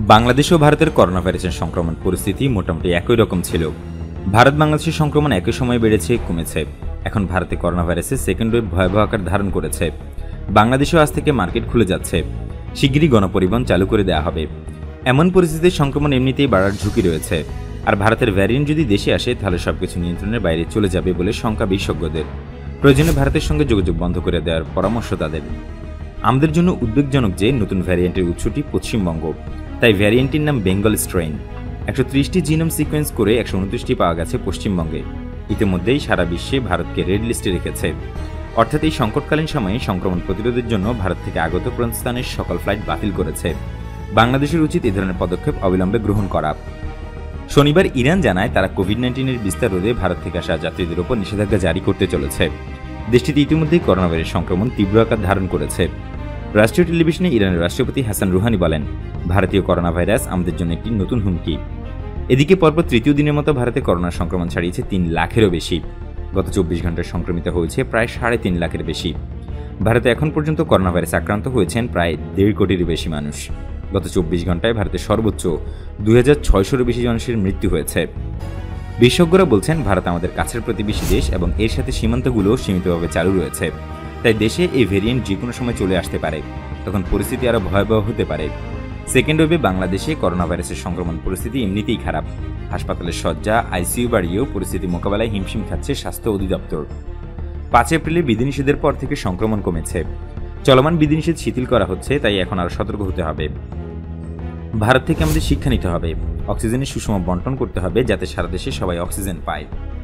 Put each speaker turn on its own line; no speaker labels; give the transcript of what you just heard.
বাংলাদেশ ও ভারতের করোনা ভাইরাসের সংক্রমণ পরিস্থিতি মোটামুটি একই রকম ছিল। ভারত বাংলাদেশের সংক্রমণ একই সময়ে বেড়েছে কমেছে। এখন ভারতে করোনা ভাইরাসের সেকেন্ড ওয়েভ ভয়াবহ আকার ধারণ করেছে। বাংলাদেশেও আজ থেকে মার্কেট খুলে যাচ্ছে, শিগগিরই গণপরিবহন চালু করে দেওয়া হবে। এমন পরিস্থিতিতে সংক্রমণ এমনিতেই বাড়ার ঝুঁকি রয়েছে। আর ভারতের ভ্যারিয়েন্ট যদি দেশে আসে তাহলে সবকিছু নিয়ন্ত্রণের বাইরে চলে যাবে বলে শঙ্কা বিশেষজ্ঞদের। প্রয়োজনে ভারতের সঙ্গে যোগাযোগ বন্ধ করে দেওয়ার পরামর্শ তাদের। আমাদের জন্য উদ্বেগজনক যে নতুন ভ্যারিয়েন্টের উৎসটি পশ্চিমবঙ্গ, তাই ভ্যারিয়েন্টটির নাম বেঙ্গল স্ট্রেইন। 130টি জিনোম সিকোয়েন্স করে 129টি পাওয়া গেছে পশ্চিমবঙ্গে। ইতিমধ্যেই সারা বিশ্বে ভারতকে রেড লিস্টে রেখেছে। অর্থাৎ এই সংকটকালীন সময়ে সংক্রমণ প্রতিরোধের জন্য ভারত থেকে আগত প্রস্থানের সকল ফ্লাইট বাতিল করেছে। বাংলাদেশের উচিত এই ধরনের পদক্ষেপ অবিলম্বে গ্রহণ করা। শনিবার ইরান জানায় তারা কোভিড-19 বিস্তার রোধে ভারত থেকে আসা যাত্রীদের ওপর নিষেধাজ্ঞা জারি করতে চলেছে। দেশটিতে ইতিমধ্যেই করোনা ভাইরাস সংক্রমণ তীব্র আকার ধারণ করেছে। রাষ্ট্রীয় টেলিভিশনে ইরানের রাষ্ট্রপতি হাসান রুহানি বলেন, ভারতীয় করোনা ভাইরাস আমাদের জন্য একটি নতুন হুমকি। এদিকে পরপর তৃতীয় দিনের মতো ভারতে করোনার সংক্রমণ ছাড়িয়েছে 3 লাখেরও বেশি। গত 24 ঘন্টায় সংক্রমিত হয়েছে প্রায় 3.5 লাখের বেশি। ভারতে এখন পর্যন্ত করোনা ভাইরাস আক্রান্ত হয়েছেন প্রায় 1.5 কোটিরও বেশি মানুষ। গত 24 ঘন্টায় ভারতে সর্বোচ্চ 2600-এরও বেশি মানুষের মৃত্যু হয়েছে। বিশেষজ্ঞরা বলছেন, ভারত আমাদের কাছের প্রতিবেশী দেশ এবং এর সাথে সীমান্তগুলো সীমিতভাবে চালু রয়েছে। তাই দেশে এই ভেরিয়েন্ট যে কোনো সময় চলে আসতে পারে, তখন পরিস্থিতি আরও ভয়াবহ হতে পারে। সেকেন্ড ওয়েভে বাংলাদেশে করোনা ভাইরাসের সংক্রমণ পরিস্থিতি এমনিতেই খারাপ। হাসপাতালের শয্যা, আইসিইউ বাড়িয়েও পরিস্থিতি মোকাবেলায় হিমশিম খাচ্ছে স্বাস্থ্য অধিদপ্তর। 5 এপ্রিলে বিধিনিষেধের পর থেকে সংক্রমণ কমেছে। চলমান বিধিনিষেধ শিথিল করা হচ্ছে, তাই এখন আরও সতর্ক হতে হবে। ভারত থেকে আমাদের শিক্ষা নিতে হবে। অক্সিজেনের সুষম বন্টন করতে হবে যাতে সারা দেশে সবাই অক্সিজেন পায়।